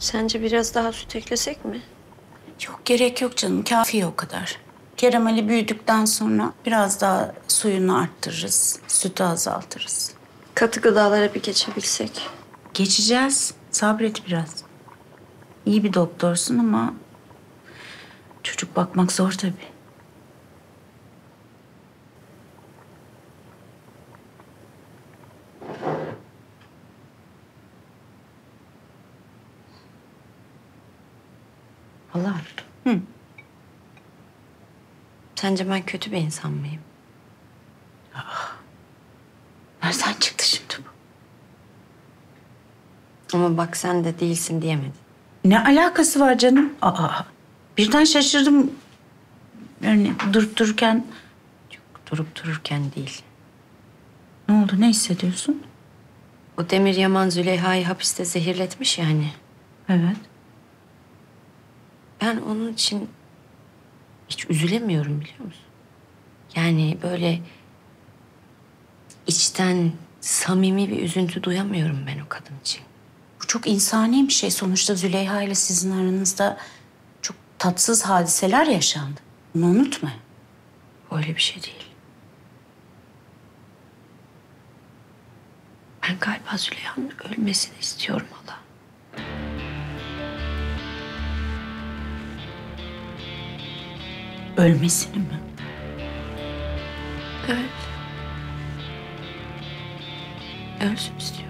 Sence biraz daha süt eklesek mi? Yok, gerek yok canım. Kafi o kadar. Kerem Ali büyüdükten sonra biraz daha suyunu arttırırız. Sütü azaltırız. Katı gıdalara bir geçebilsek. Geçeceğiz. Sabret biraz. İyi bir doktorsun ama çocuk bakmak zor tabii. Allah. Hı. Sence ben kötü bir insan mıyım? Nereden çıktı şimdi bu? Ama bak sen de değilsin diyemedin. Ne alakası var canım? Birden şaşırdım. Yani durup dururken... Durup dururken değil. Ne oldu? Ne hissediyorsun? O Demir Yaman Züleyha'yı hapiste zehirletmiş yani. Evet. Ben onun için hiç üzülemiyorum biliyor musun? Yani böyle içten samimi bir üzüntü duyamıyorum ben o kadın için. Bu çok insani bir şey. Sonuçta Züleyha ile sizin aranızda çok tatsız hadiseler yaşandı. Bunu unutma. Öyle bir şey değil. Ben galiba Züleyha'nın ölmesini istiyorum hala. Ölmesini mi? Evet. Ölsün istiyorum.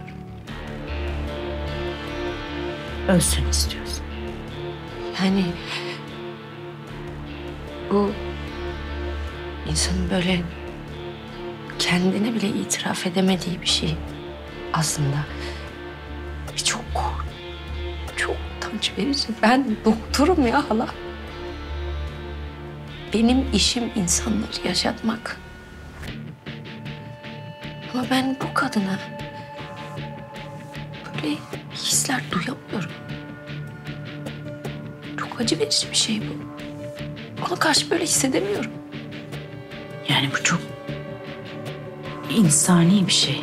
Ölsün istiyorsun. Yani bu insanın böyle kendine bile itiraf edemediği bir şey aslında. Çok utanç verici. Ben doktorum ya hala. Benim işim insanları yaşatmak. Ama ben bu kadına böyle hisler duyamıyorum. Çok acı verici bir şey bu. Ona karşı böyle hissedemiyorum. Yani bu çok insani bir şey.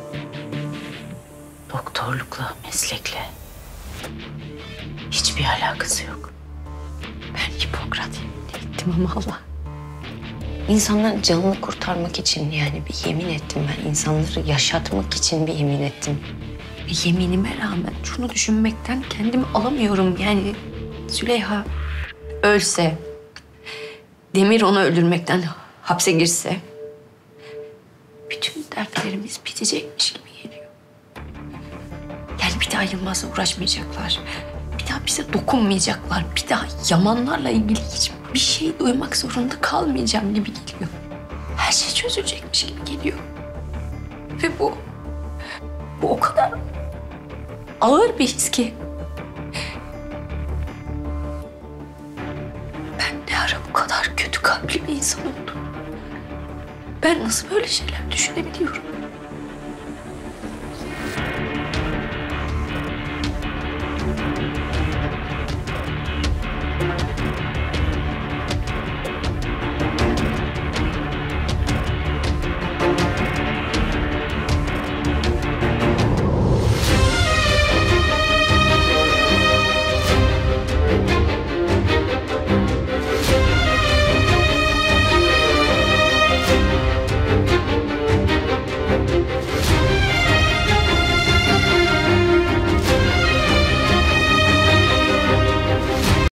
Doktorlukla, meslekle hiçbir alakası yok. Ben Hipokrat yemin ettim ama Allah. İnsanların canını kurtarmak için yani bir yemin ettim ben. İnsanları yaşatmak için bir yemin ettim. Ve yeminime rağmen şunu düşünmekten kendimi alamıyorum. Yani Züleyha ölse, Demir onu öldürmekten hapse girse... bütün dertlerimiz bitecekmiş gibi geliyor. Yani bir daha Yılmaz'la uğraşmayacaklar. Bir daha bize dokunmayacaklar. Bir daha Yamanlarla ilgili hiçbir şey duymak zorunda kalmayacağım gibi geliyor. Her şey çözülecekmiş gibi geliyor. Ve bu o kadar ağır bir his ki. Ben ne ara bu kadar kötü kalpli bir insan oldum? Ben nasıl böyle şeyler düşünebiliyorum?